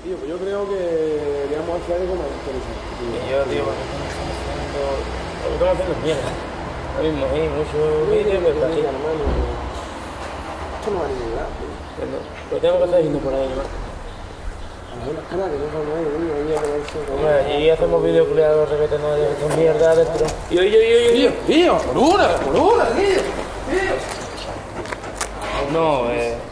Tío, pues yo creo que deberíamos hacer algo más interesante. Y yo, tío, porque estamos haciendo mierda. Ahora mismo hay mucho vídeo, pero está aquí. Hermano, esto no va a ningún lado, tío. Lo tengo que estar yendo por ahí, ¿no? A ver las caras que no vamos ahí, niño, ahí a ver eso. Hombre, allí hacemos videoclips de repente, no de estas mierdas dentro. Tío, tío, por una, tío. no,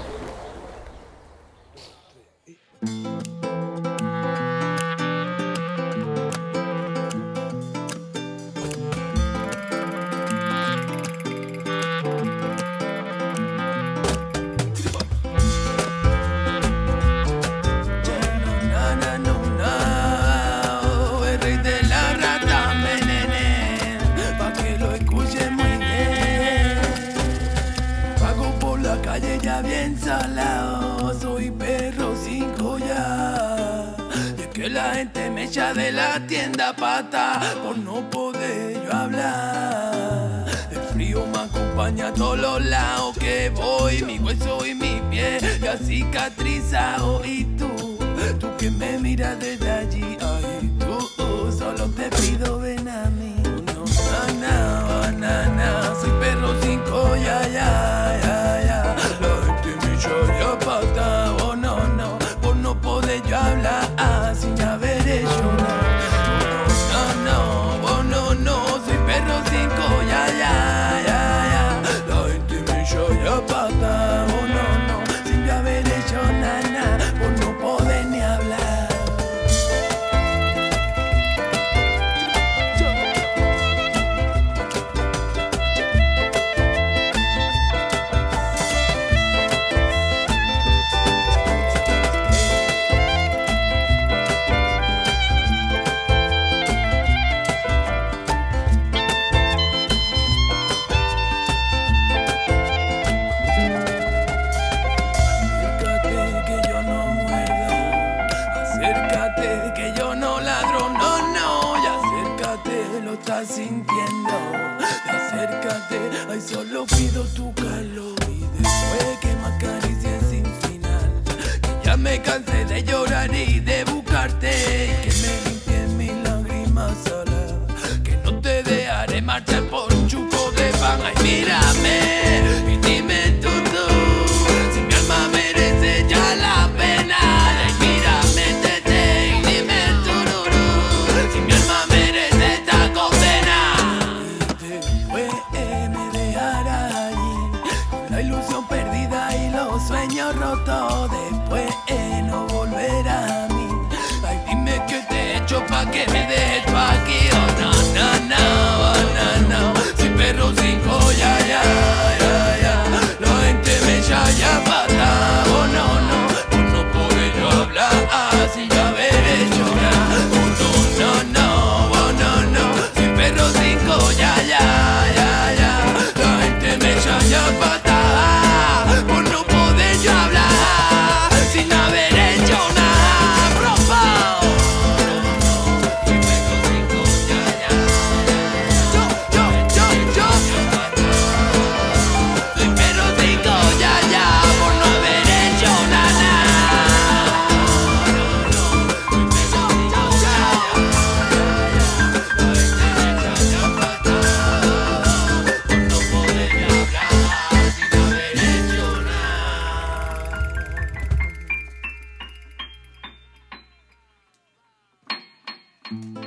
ya bien salado, soy perro sin collar. Y es que la gente me echa de la tienda pata por no poder yo hablar. El frío me acompaña a todos los lados que voy, mi hueso y mi piel ya cicatrizado. Y tú que me miras desde allí, ay, tú solo te pido ven a mí. No, banana, soy perro sin collar, ya. Ya pata, oh no, por no poder yo hablar sin haber hecho nada. No, soy perro sin collar, ya. La gente me echa ya pata, oh no, sin yo haber hecho nada, por no poder ni hablar. Que yo no ladro, no, y acércate, lo estás sintiendo, y acércate, ay, solo pido tu calor, y después que me acaricies sin final, que ya me cansé de llorar y de buscarte, y que me limpien mis lágrimas saladas, que no te dejaré marchar por un chupo de pan, ay, mírame, y dime tú, si mi alma merece ya la pena, ay, mírame. Sueño roto, después no volverá a mí. Ay, dime qué te he hecho pa' que me dejes tú aquí. Oh, no, soy perro sin collar, ya. La gente me echa ya pata, oh no, por no poder yo hablar sin haber hecho nada. Oh no, soy perro sin collar, ya. La gente me echa ya pata. Sin haber hecho nada, profa. Yo. Soy perro sin collar, ya, por no haber hecho nada. Sin haber hecho nada.